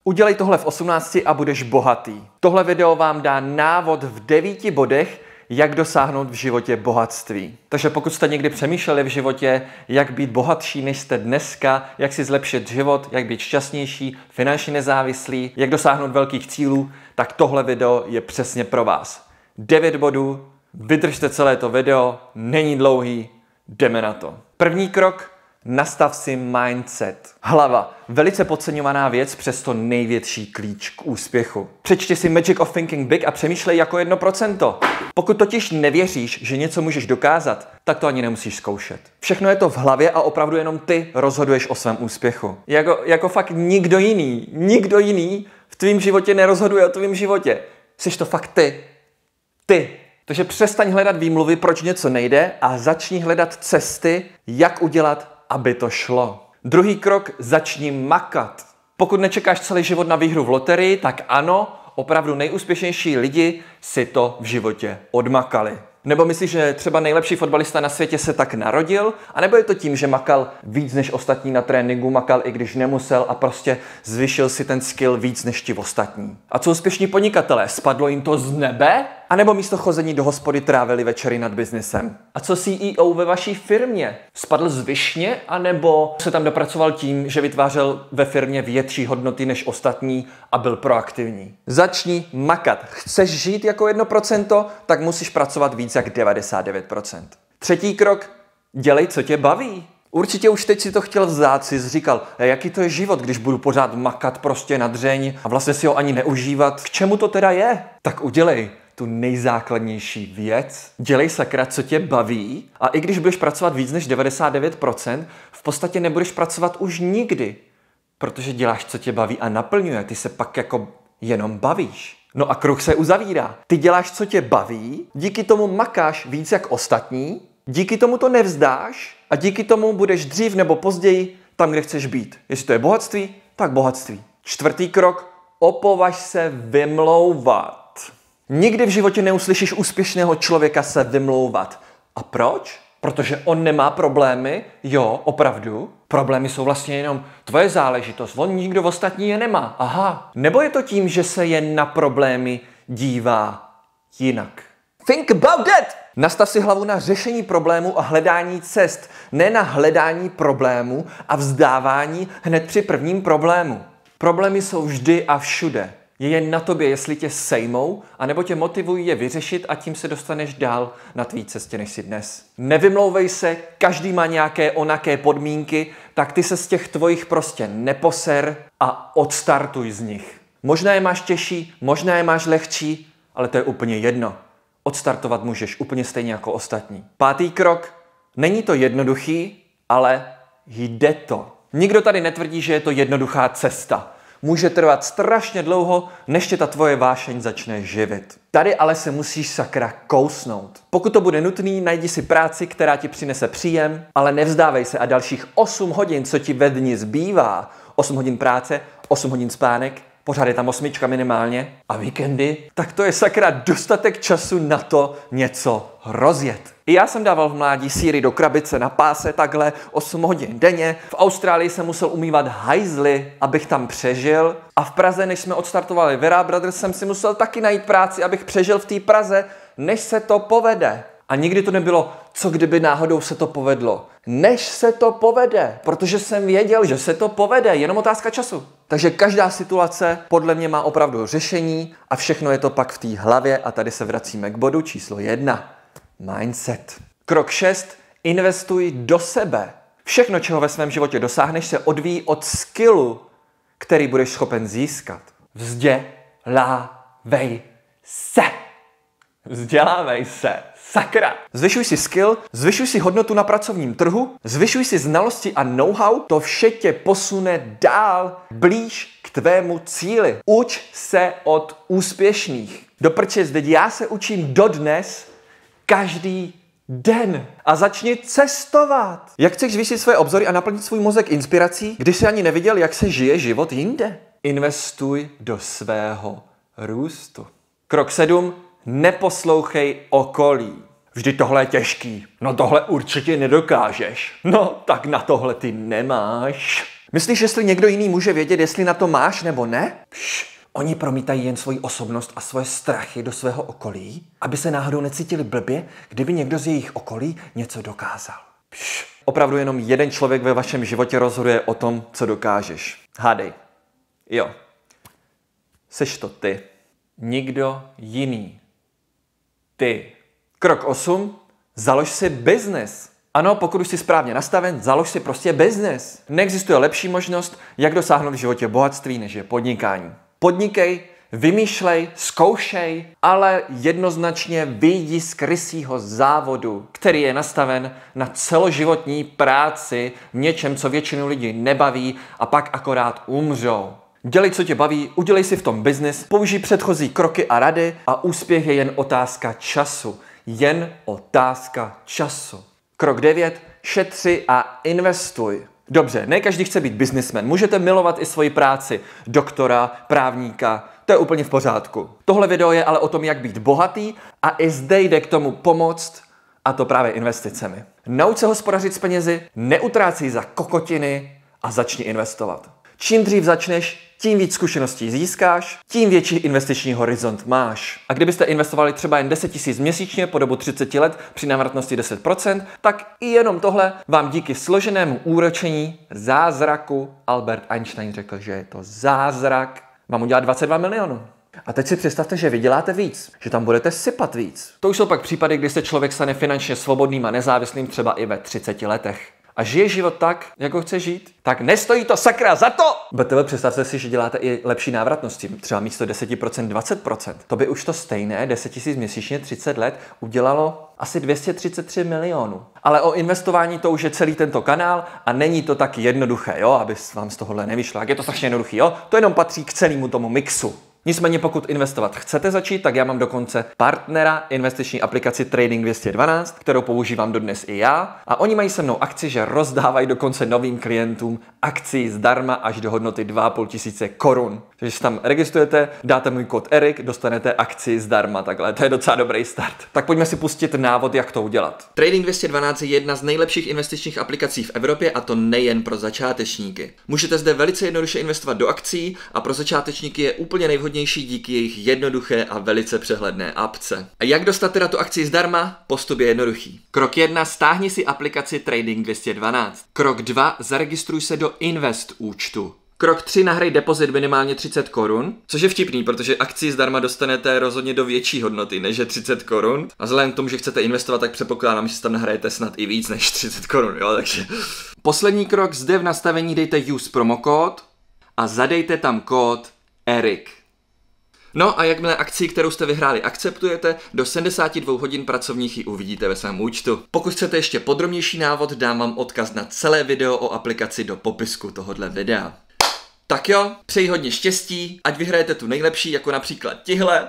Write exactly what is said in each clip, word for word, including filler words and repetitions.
Udělej tohle v osmnácti a budeš bohatý. Tohle video vám dá návod v devíti bodech, jak dosáhnout v životě bohatství. Takže pokud jste někdy přemýšleli v životě, jak být bohatší, než jste dneska, jak si zlepšit život, jak být šťastnější, finančně nezávislý, jak dosáhnout velkých cílů, tak tohle video je přesně pro vás. devět bodů, vydržte celé to video, není dlouhý, jdeme na to. První krok, nastav si mindset. Hlava, velice podceňovaná věc, přesto největší klíč k úspěchu. Přečti si Magic of Thinking Big a přemýšlej jako jedno procento. Pokud totiž nevěříš, že něco můžeš dokázat, tak to ani nemusíš zkoušet. Všechno je to v hlavě a opravdu jenom ty rozhoduješ o svém úspěchu. Jako, jako fakt nikdo jiný, nikdo jiný v tvém životě nerozhoduje o tvém životě. Jsi to fakt ty. Ty. Takže přestaň hledat výmluvy, proč něco nejde a začni hledat cesty, jak udělat, aby to šlo. Druhý krok, začni makat. Pokud nečekáš celý život na výhru v loterii, tak ano, opravdu nejúspěšnější lidi si to v životě odmakali. Nebo myslíš, že třeba nejlepší fotbalista na světě se tak narodil? A nebo je to tím, že makal víc než ostatní na tréninku, makal i když nemusel a prostě zvyšil si ten skill víc než ti ostatní? A co úspěšní podnikatelé? Spadlo jim to z nebe? A nebo místo chození do hospody trávili večery nad biznesem? A co C E O ve vaší firmě? Spadl z višně? A nebo se tam dopracoval tím, že vytvářel ve firmě větší hodnoty než ostatní a byl proaktivní? Začni makat. Chceš žít jako jedno procento, tak musíš pracovat víc jak devadesát devět procent. Třetí krok, dělej, co tě baví. Určitě už teď si to chtěl vzát, si říkal, jaký to je život, když budu pořád makat prostě na dřeň a vlastně si ho ani neužívat. K čemu to teda je? Tak udělej tu nejzákladnější věc. Dělej sakra, co tě baví, a i když budeš pracovat víc než devadesát devět procent, v podstatě nebudeš pracovat už nikdy, protože děláš, co tě baví a naplňuje. Ty se pak jako jenom bavíš. No a kruh se uzavírá. Ty děláš, co tě baví, díky tomu makáš víc jak ostatní, díky tomu to nevzdáš a díky tomu budeš dřív nebo později tam, kde chceš být. Jestli to je bohatství, tak bohatství. Čtvrtý krok, opovaž se vymlouvat. Nikdy v životě neuslyšíš úspěšného člověka se vymlouvat. A proč? Protože on nemá problémy? Jo, opravdu. Problémy jsou vlastně jenom tvoje záležitost. On nikdo ostatní je nemá. Aha. Nebo je to tím, že se jen na problémy dívá jinak? Think about it! Nastav si hlavu na řešení problému a hledání cest. Ne na hledání problému a vzdávání hned při prvním problému. Problémy jsou vždy a všude. Je jen na tobě, jestli tě sejmou, anebo tě motivují je vyřešit a tím se dostaneš dál na tvý cestě, než jsi dnes. Nevymlouvej se, každý má nějaké onaké podmínky, tak ty se z těch tvojich prostě neposer a odstartuj z nich. Možná je máš těžší, možná je máš lehčí, ale to je úplně jedno. Odstartovat můžeš úplně stejně jako ostatní. Pátý krok. Není to jednoduchý, ale jde to. Nikdo tady netvrdí, že je to jednoduchá cesta. Může trvat strašně dlouho, než tě ta tvoje vášeň začne živit. Tady ale se musíš sakra kousnout. Pokud to bude nutný, najdi si práci, která ti přinese příjem, ale nevzdávej se a dalších osm hodin, co ti ve dni zbývá, osm hodin práce, osm hodin spánek, pořád je tam osmička minimálně a víkendy, tak to je sakra dostatek času na to něco rozjet. I já jsem dával v mládí sýry do krabice na páse takhle osm hodin denně. V Austrálii jsem musel umývat hajzly, abych tam přežil. A v Praze, než jsme odstartovali Vera Brothers, jsem si musel taky najít práci, abych přežil v té Praze, než se to povede. A nikdy to nebylo, co kdyby náhodou se to povedlo. Než se to povede, protože jsem věděl, že se to povede, jenom otázka času. Takže každá situace podle mě má opravdu řešení a všechno je to pak v té hlavě a tady se vracíme k bodu číslo jedna. Mindset. Krok šest. Investuj do sebe. Všechno, čeho ve svém životě dosáhneš, se odvíjí od skillu, který budeš schopen získat. Vzdělávej se. Vzdělávej se. Sakra. Zvyšuj si skill, zvyšuj si hodnotu na pracovním trhu, zvyšuj si znalosti a know-how, to vše tě posune dál, blíž k tvému cíli. Uč se od úspěšných. Do prčic, teď já se učím dodnes každý den. A začni cestovat. Jak chceš zvýšit své obzory a naplnit svůj mozek inspirací, když jsi ani neviděl, jak se žije život jinde? Investuj do svého růstu. Krok sedm. Neposlouchej okolí. Vždyť tohle je těžký. No tohle určitě nedokážeš. No tak na tohle ty nemáš. Myslíš, jestli někdo jiný může vědět, jestli na to máš nebo ne? Pš, oni promítají jen svoji osobnost a svoje strachy do svého okolí, aby se náhodou necítili blbě, kdyby někdo z jejich okolí něco dokázal. Pš, opravdu jenom jeden člověk ve vašem životě rozhoduje o tom, co dokážeš. Hádej. Jo. Seš to ty. Nikdo jiný. Ty. Krok osm. Založ si biznes. Ano, pokud už jsi správně nastaven, založ si prostě biznes. Neexistuje lepší možnost, jak dosáhnout v životě bohatství, než je podnikání. Podnikej, vymýšlej, zkoušej, ale jednoznačně vyjdi z krysího závodu, který je nastaven na celoživotní práci v něčem, co většinu lidí nebaví a pak akorát umřou. Dělej, co tě baví, udělej si v tom biznis, použij předchozí kroky a rady a úspěch je jen otázka času. Jen otázka času. Krok devět. Šetři a investuj. Dobře, ne každý chce být businessman. Můžete milovat i svoji práci. Doktora, právníka, to je úplně v pořádku. Tohle video je ale o tom, jak být bohatý a i zde jde k tomu pomoct, a to právě investicemi. Nauč se hospodařit s penězi, neutrácej za kokotiny a začni investovat. Čím dřív začneš, tím víc zkušeností získáš, tím větší investiční horizont máš. A kdybyste investovali třeba jen deset tisíc měsíčně po dobu třicet let při návratnosti deset procent, tak i jenom tohle vám díky složenému úročení zázraku, Albert Einstein řekl, že je to zázrak, vám udělá dvacet dva milionů. A teď si představte, že vyděláte víc, že tam budete sypat víc. To už jsou pak případy, kdy se člověk stane finančně svobodným a nezávislým třeba i ve třiceti letech. A žije život tak, jak ho chce žít, tak nestojí to sakra za to! bé té vé, představte si, že děláte i lepší návratnosti, třeba místo deset procent, dvacet procent. To by už to stejné, deset tisíc měsíčně, třicet let, udělalo asi dvě stě třicet tři milionů. Ale o investování to už je celý tento kanál a není to tak jednoduché, jo, aby vám z tohohle nevyšlo. Jak je to strašně jednoduchý, jo? To jenom patří k celému tomu mixu. Nicméně pokud investovat chcete začít, tak já mám dokonce partnera investiční aplikaci Trading dvě stě dvanáct, kterou používám dodnes i já. A oni mají se mnou akci, že rozdávají dokonce novým klientům akci zdarma až do hodnoty dva a půl tisíce korun. Takže si tam registrujete, dáte můj kód Erik, dostanete akci zdarma takhle. To je docela dobrý start. Tak pojďme si pustit návod, jak to udělat. Trading dvě stě dvanáct je jedna z nejlepších investičních aplikací v Evropě a to nejen pro začátečníky. Můžete zde velice jednoduše investovat do akcí a pro začátečníky je úplně nejvhodnější díky jejich jednoduché a velice přehledné apce. A jak dostat teda tu akci zdarma? Postup je jednoduchý. Krok jedna. Stáhni si aplikaci Trading dvě stě dvanáct. Krok dva. Zaregistruj se do Invest účtu. Krok tři. Nahraj depozit minimálně třicet korun, což je vtipný, protože akci zdarma dostanete rozhodně do větší hodnoty než je třicet korun. A vzhledem k tomu, že chcete investovat, tak předpokládám, že si tam nahrajete snad i víc než třicet korun, jo, takže... Poslední krok. Zde v nastavení dejte use promokód a zadejte tam kód Erik. No a jakmile akci, kterou jste vyhráli, akceptujete, do sedmdesát dvou hodin pracovních ji uvidíte ve svém účtu. Pokud chcete ještě podrobnější návod, dám vám odkaz na celé video o aplikaci do popisku tohohle videa. Tak jo, přeji hodně štěstí, ať vyhrajete tu nejlepší, jako například tihle.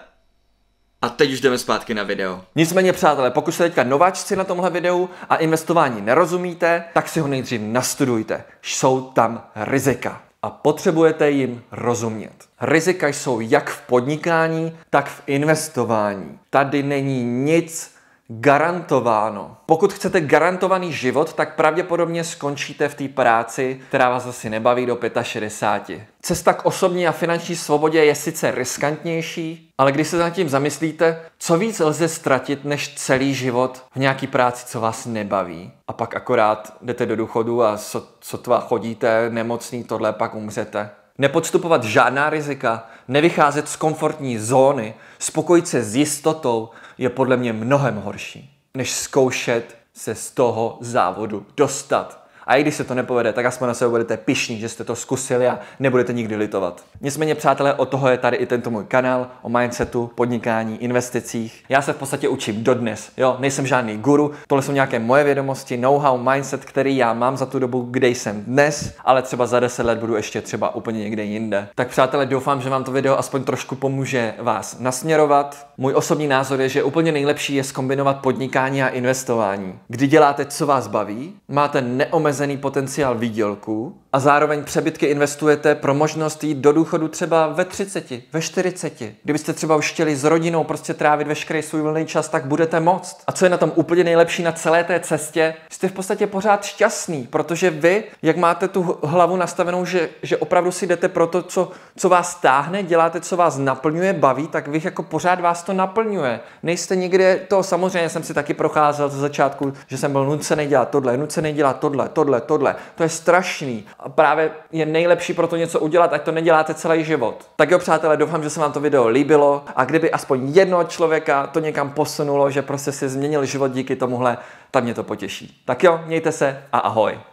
A teď už jdeme zpátky na video. Nicméně přátelé, pokud jste teďka nováčci na tomhle videu a investování nerozumíte, tak si ho nejdřív nastudujte. Jsou tam rizika. A potřebujete jim rozumět. Rizika jsou jak v podnikání, tak v investování. Tady není nic garantováno. Pokud chcete garantovaný život, tak pravděpodobně skončíte v té práci, která vás asi nebaví do šedesáti pěti. Cesta k osobní a finanční svobodě je sice riskantnější, ale když se nad tím zamyslíte, co víc lze ztratit než celý život v nějaký práci, co vás nebaví. A pak akorát jdete do důchodu a sotva chodíte nemocný, tohle pak umřete. Nepodstupovat žádná rizika, nevycházet z komfortní zóny, spokojit se s jistotou je podle mě mnohem horší, než zkoušet se z toho závodu dostat. A i když se to nepovede, tak aspoň na sebe budete pyšní, že jste to zkusili a nebudete nikdy litovat. Nicméně, přátelé, od toho je tady i tento můj kanál o mindsetu, podnikání, investicích. Já se v podstatě učím dodnes. Jo, nejsem žádný guru, tohle jsou nějaké moje vědomosti, know-how, mindset, který já mám za tu dobu, kde jsem dnes, ale třeba za deset let budu ještě třeba úplně někde jinde. Tak přátelé, doufám, že vám to video aspoň trošku pomůže vás nasměrovat. Můj osobní názor je, že úplně nejlepší je zkombinovat podnikání a investování. Kdy děláte, co vás baví, máte neomezený neomezený potenciál výdělku a zároveň přebytky investujete pro možnost jít do důchodu třeba ve třiceti, ve čtyřiceti. Kdybyste třeba už chtěli s rodinou prostě trávit veškerý svůj volný čas, tak budete moct. A co je na tom úplně nejlepší na celé té cestě, jste v podstatě pořád šťastný, protože vy, jak máte tu hlavu nastavenou, že, že opravdu si jdete pro to, co, co vás táhne, děláte, co vás naplňuje, baví, tak vy jako pořád vás to naplňuje. Nejste nikde to, samozřejmě jsem si taky procházel ze začátku, že jsem byl nucený dělat tohle, nucený dělat tohle, tohle, tohle. To je strašný. A právě je nejlepší pro to něco udělat, ať to neděláte celý život. Tak jo, přátelé, doufám, že se vám to video líbilo a kdyby aspoň jednoho člověka to někam posunulo, že prostě si změnil život díky tomuhle, tak mě to potěší. Tak jo, mějte se a ahoj.